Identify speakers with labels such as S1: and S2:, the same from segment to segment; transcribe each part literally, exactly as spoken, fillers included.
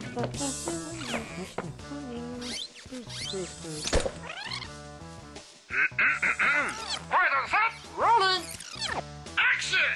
S1: Right on set, rolling, action!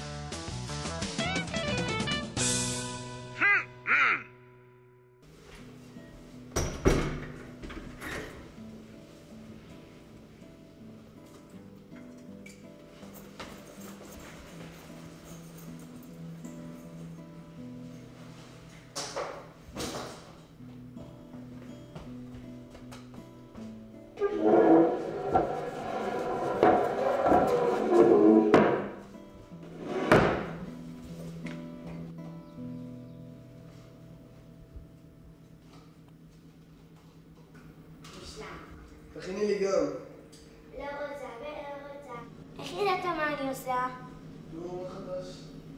S2: תכיני לי גם.
S3: לא רוצה ולא רוצה. איך ידעת מה אני עושה?
S2: נו, מה חדש?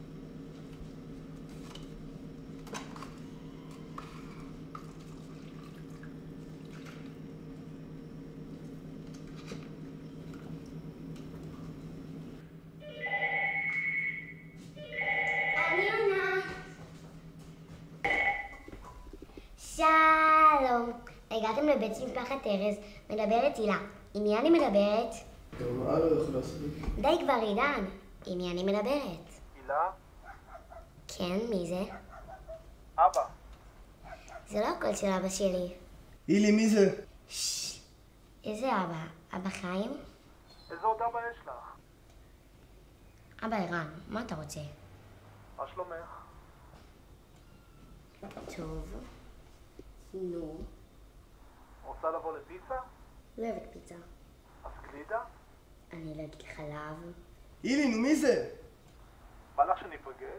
S3: אני עונה. שלום. הגעתם לבית משפחת ארז, מדברת הילה. עם מי אני מדברת?
S2: גם מה לא יכול לעשות?
S3: די כבר, עידן. עם מי אני מדברת?
S4: הילה?
S3: כן, מי זה?
S4: אבא.
S3: זה לא הקול של אבא שלי.
S2: הילי, מי זה?
S3: ששש. איזה אבא? אבא חיים?
S4: איזה עוד אבא יש לך?
S3: אבא ערן, מה אתה רוצה?
S4: מה שלומך?
S3: טוב. נו.
S4: רוצה לבוא לפיצה?
S3: לא אוהבת פיצה.
S4: אז גלידה?
S3: אני לא אגיד חלב.
S2: הילי, נו, מי זה?
S4: בא לך שניפגש?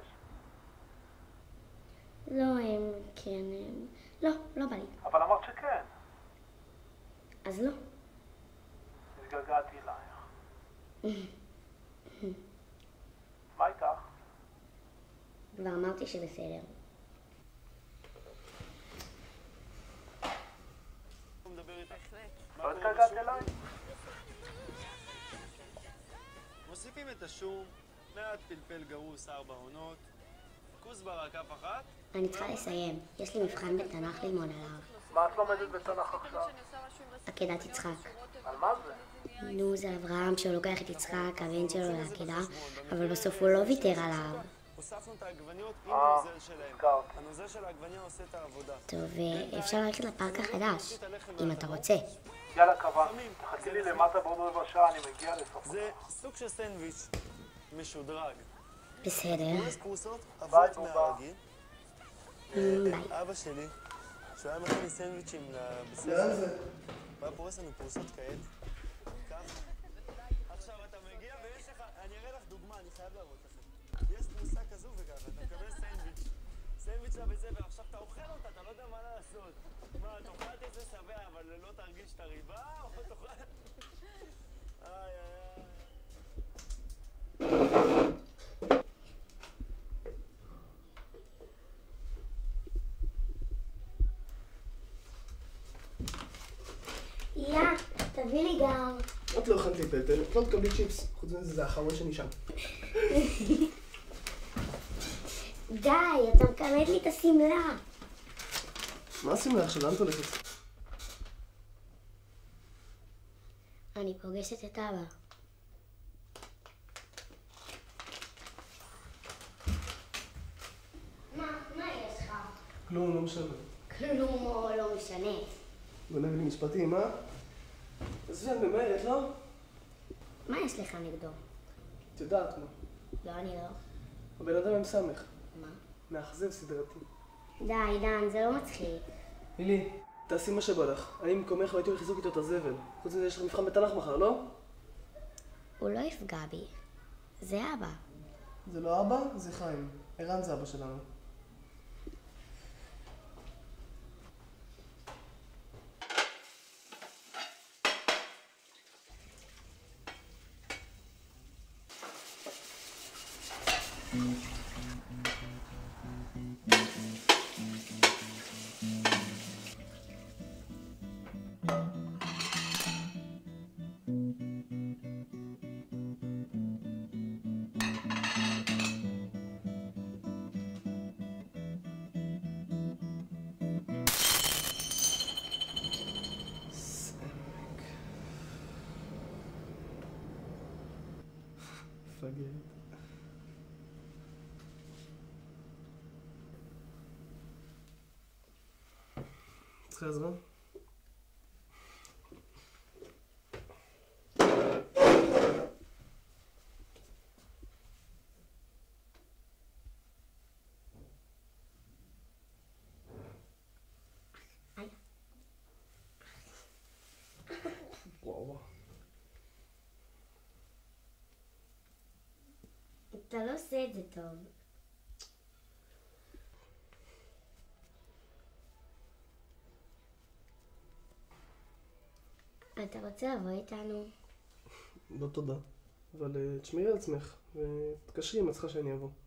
S3: לא, הם... כן, הם... לא, לא בא לי.
S4: אבל אמרת שכן.
S3: אז לא.
S4: התגעגעתי אלייך. מה איתך?
S3: כבר אמרתי שבסדר.
S4: לא התגעגעת אליי?
S5: מוסיפים את השום, מעט פלפל גרוס ארבע עונות, כוסברה כף אחת.
S3: אני צריכה לסיים. יש לי מבחן בתנ"ך ללמוד עליו.
S4: מה את לומדת בתנ"ך עכשיו?
S3: עקדת יצחק.
S4: על מה זה?
S3: נו, זה אברהם שהוא לוקח את יצחק, הבן שלו לעקדה, אבל בסוף הוא לא ויתר עליו.
S5: הוספנו את העגבניות עם
S4: אה,
S5: הנוזל שלהם.
S4: הזכרתי.
S5: הנוזל של העגבניה עושה את העבודה.
S3: טוב, אפשר ללכת לפארק החדש, אם אתה רוצה.
S4: יאללה, קבע. תחכי לי למטה בעוד רבע שעה, אני מגיע לסוף.
S5: זה סוג של סנדוויץ' משודרג.
S3: בסדר.
S5: פורס פרוסות,
S4: ביי,
S5: אבות
S4: בובה.
S5: מהרגיל.
S3: ביי.
S5: אבא שלי, שהוא היה מכין לי סנדוויצ'ים לבית
S2: לאן
S5: ספר,
S2: זה?
S5: הוא היה פורס לנו פרוסות כעת. ככה. עכשיו אתה מגיע ויש לך, אני אראה לך דוגמה, אני חייב להראות לכם. יש פרוסה כזו וככה, אתה מקבל סנדוויץ'. סנדוויץ' לבית ספר, עכשיו אתה אוכל אותה, אתה לא יודע מה לעשות. מה, תאכל את זה שבע, אבל לא תרגיש את הריבה, או תאכל... איי, איי,
S3: יא, תביא לי גם.
S2: את לא אכלת לי פלפל, את לא תקבלי צ'יפס. חוץ מזה, זה האחרון שנשאר.
S3: די, אתה מקלט לי את השמלה.
S2: מה עושים לה עכשיו? לאן את הולכת?
S3: אני פוגשת את אבא. מה? מה יש לך?
S2: כלום, לא משנה.
S3: כלום או לא משנה.
S2: גונב לי משפטים, אה? עזבי, את ממהרת, לא?
S3: מה יש לך נגדו?
S2: את יודעת מה.
S3: לא, אני לא.
S2: הבן אדם עם סמך.
S3: מה?
S2: מאכזב סדרתי.
S3: די, דן, זה לא מצחיק.
S2: הילי, תעשי מה שבא לך. אני במקומך והייתי הולך לזרוק איתו את הזבל. חוץ מזה, יש לך מבחן בתנ"ך מחר, לא?
S3: הוא לא יפגע בי. זה אבא.
S2: זה לא אבא, זה חיים. ערן זה אבא שלנו. צריכה עזרה? וואו.
S3: אתה לא עושה את זה טוב. אתה רוצה לבוא איתנו?
S2: לא תודה. אבל uh, תשמעי על עצמך, ותקשרי אם את צריכה שאני אבוא.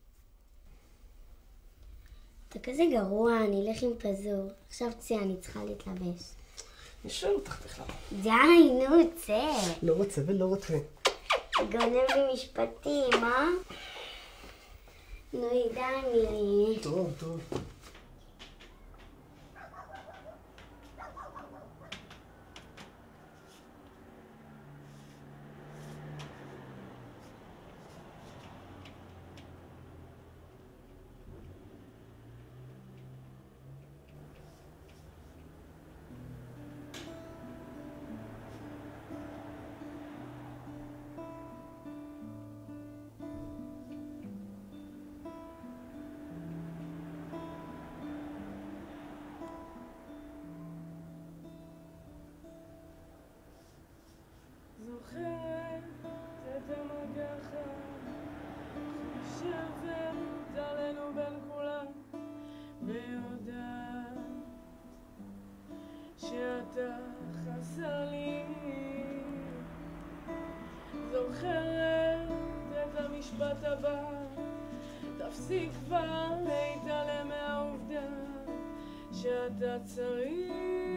S3: אתה כזה גרוע, אני אלך עם פזור. עכשיו צא, אני צריכה להתלבש.
S2: אני שואל אותך בכלל.
S3: די, נו, צא.
S2: לא רוצה ולא רוצה.
S3: גונב לי משפטים, אה? נו, דני.
S2: טוב, טוב.
S6: זוכרת את המגח חושבת עלינו בין כולם ויודעת שאתה חסר לי. זוכרת את המשפט הבא, תפסיק כבר להתעלם מהעובדה שאתה צריך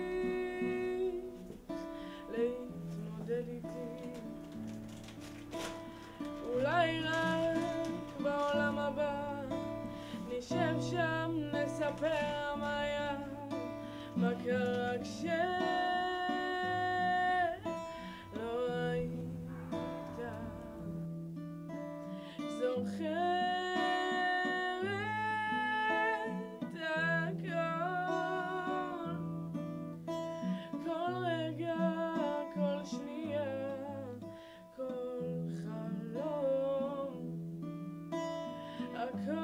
S6: להתמודד איתי. אולי רק בעולם הבא נשב שם, נספר מה היה, מה קרה כשלא היית. זוכרת הכל, כל רגע, כל שנייה, כל חלום, הכל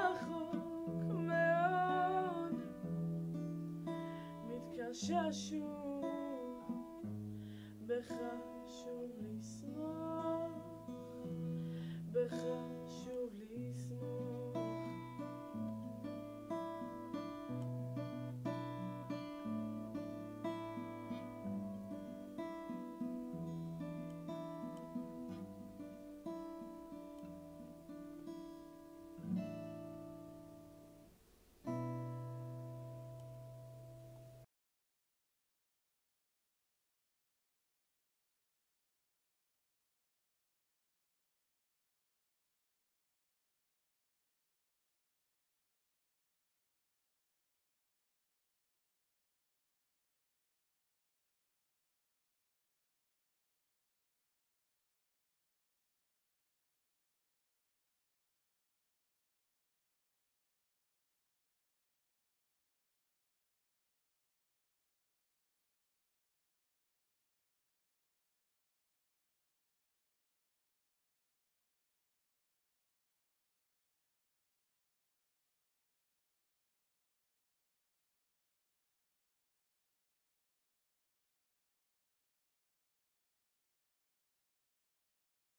S6: רחוק מאוד, מתקשש